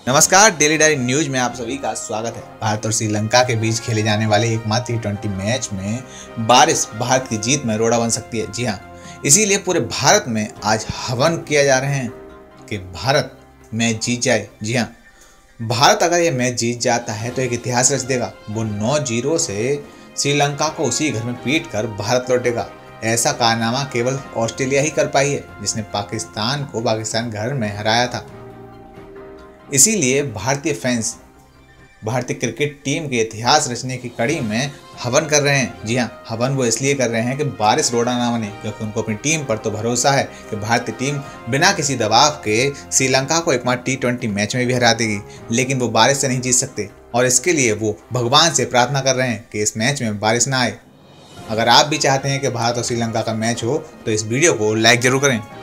नमस्कार, daily diary news में आप सभी का स्वागत है। भारत और श्रीलंका के बीच खेले जाने वाले एकमात्र T20 मैच में बारिश भारत की जीत में रोड़ा बन सकती है। जी हाँ, इसीलिए पूरे भारत में आज हवन किया जा रहे हैं कि भारत मैच जीत जाए। जी हाँ, भारत अगर ये मैच जीत जाता है तो एक इतिहास रच देगा। वो 9-0 से श्रीलंका को उसी घर में पीट कर भारत लौटेगा। ऐसा कारनामा केवल ऑस्ट्रेलिया ही कर पाई है, जिसने पाकिस्तान घर में हराया था। इसीलिए भारतीय फैंस भारतीय क्रिकेट टीम के इतिहास रचने की कड़ी में हवन कर रहे हैं। जी हाँ, हवन वो इसलिए कर रहे हैं कि बारिश रोड़ा ना बने, क्योंकि उनको अपनी टीम पर तो भरोसा है कि भारतीय टीम बिना किसी दबाव के श्रीलंका को एकमात्र T20 मैच में भी हरा देगी। लेकिन वो बारिश से नहीं जीत सकते और इसके लिए वो भगवान से प्रार्थना कर रहे हैं कि इस मैच में बारिश ना आए। अगर आप भी चाहते हैं कि भारत और श्रीलंका का मैच हो तो इस वीडियो को लाइक जरूर करें।